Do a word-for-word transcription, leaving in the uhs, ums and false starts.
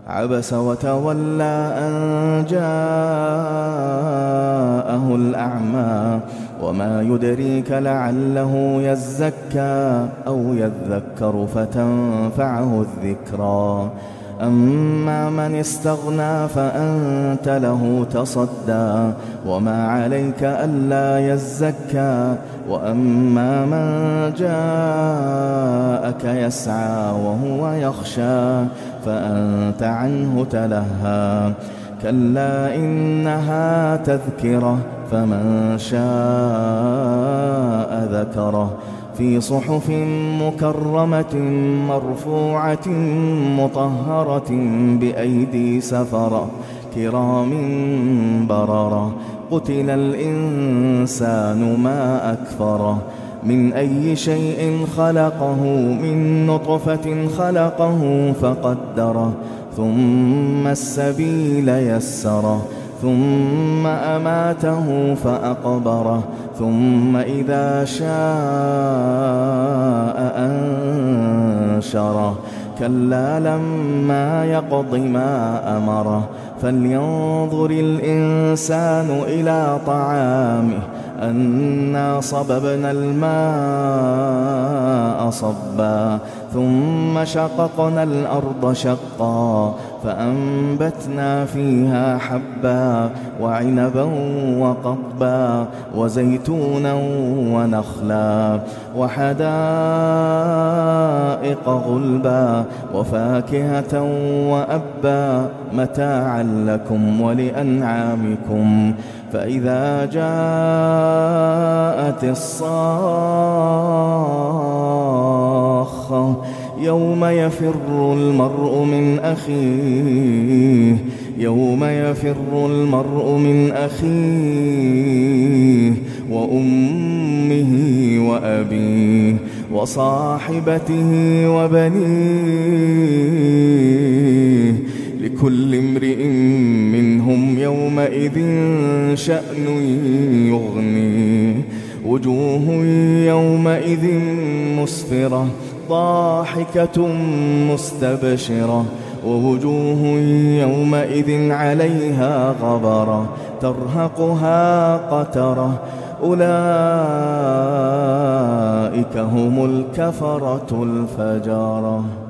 عبس وتولى أن جاءه الأعمى وما يدريك لعله يزكى أو يذكر فتنفعه الذكرى أما من استغنى فأنت له تصدى وما عليك ألا يزكى وأما من جاءك يسعى وهو يخشى فأنت عنه تلهى كلا إنها تذكرة فمن شاء ذكره في صحف مكرمة مرفوعة مطهرة بأيدي سفرة كرام بررة قتل الإنسان ما أكفره من أي شيء خلقه من نطفة خلقه فقدره ثم السبيل يسره ثم أماته فأقبره ثم إذا شاء أنشره كلا لما يقض ما أمره فلينظر الإنسان إلى طعامه أنا صببنا الماء صبا ثم شققنا الأرض شقا فأنبتنا فيها حبا وعنبا وقضبا وزيتونا ونخلا وحدائق غلبا وفاكهة وأبا متاعا لكم ولأنعامكم فإذا جاءت الصاخة يوم يفر المرء من أخيه يوم يفر المرء من أخيه وأمه وأبيه وصاحبته وبنيه لكل امرئ منهم يومئذ شأن يغنيه وجوه يومئذ مسفرة ضاحكة مستبشرة ووجوه يومئذ عليها غبرة ترهقها قترة أولئك هم الكفرة الفجرة.